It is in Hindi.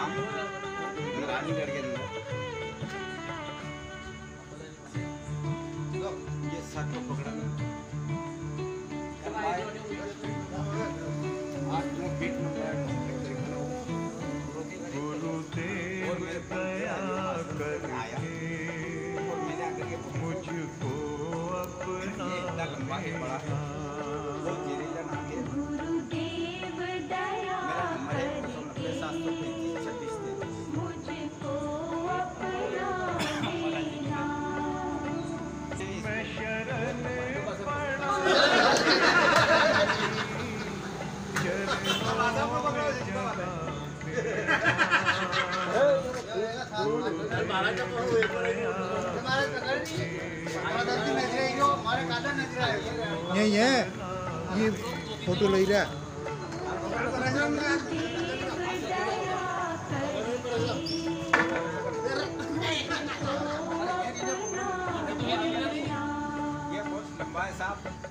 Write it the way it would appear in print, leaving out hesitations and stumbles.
रानी करके ये साथ को पकड़ना आज वो बीट नंबर गुरुदेव दया करके मुझको अपना लंबा है बड़ा है वो जीरेजा नाम के गुरुदेव दया करके 735 मुझको अपना मैं शरण ये फोटो ले रहा ये बहुत लंबा है साहब।